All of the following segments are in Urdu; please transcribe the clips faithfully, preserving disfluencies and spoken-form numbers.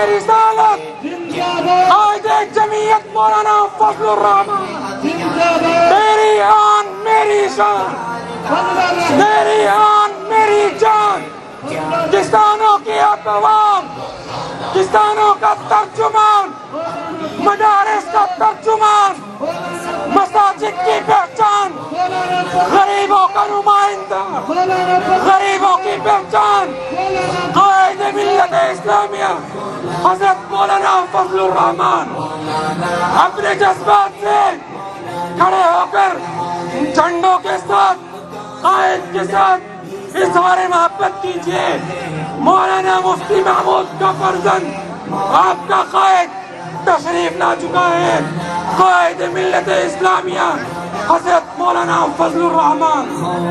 رسالت قائد جمعیت مولانا فضل الرحمان، میری آن میری شان، میری آن میری جان، کسانوں کی اقوام، کسانوں کا ترجمان، مدارس کا ترجمان، مساجد کی پہچان، غریبوں کا نمائندہ، غریبوں کی پہچان، قائد ملت اسلامیہ حضرت مولانا فضل الرحمان اپنے جذبات سے کھڑے ہو کر جھنڈوں کے ساتھ قائد کے ساتھ اظہار محبت کیجیے۔ مولانا مفتی محمود کا فرزند آپ کا قائد تشریف لا چکا ہے، قائد ملت اسلامیہ حضرت مولانا فضل الرحمان۔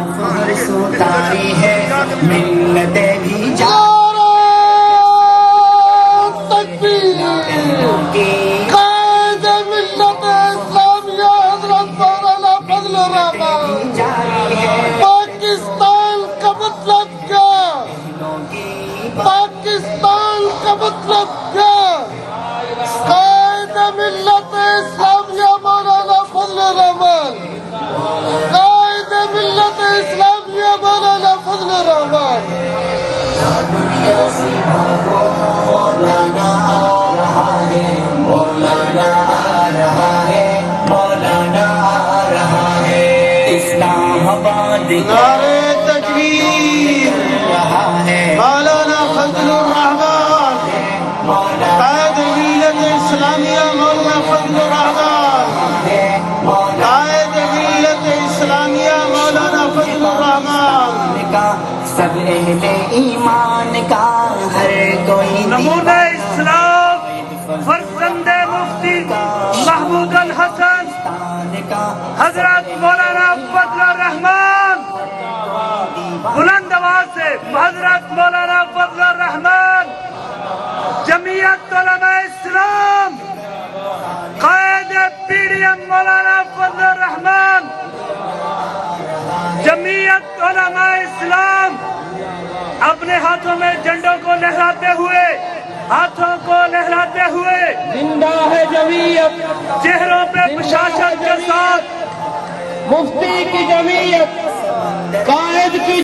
قائد ملت اسلامیہ حضرت مولانا فضل الرحمان، پاکستان کا مطلب کیا؟ پاکستان کا مطلب کیا؟ قائد ملت اسلامیہ مولانا فضل الرحمان، قائد ملت اسلامیہ مولانا فضل الرحمان۔ مولانا آ رہا ہے، مولانا آ رہا ہے، مولانا آ رہا ہے، اسلام آباد نعرہ تکبیر رہا ہے، مولانا فضل الرحمان، قائد ملت اسلامیہ مولانا فضل الرحمان، قائد ملت اسلامیہ مولانا فضل الرحمان کا سب اہل ایمان کا ہر کوئی نمونہ اسلام فرزند مفتی محمود الحسن حضرت مولانا فضل الرحمان، بلند آواز سے حضرت مولانا فضل الرحمان، جمعیت علماء اسلام، قائد پی ڈی ایم مولانا فضل الرحمان، جمعیت علماء اسلام اپنے ہاتھوں میں جھنڈوں کو لہراتے ہوئے، ہاتھوں کو لہراتے ہوئے زندہ ہے جمعیت، چہروں پہ بشاشت کے ساتھ مفتی کی جمعیت، قائد کی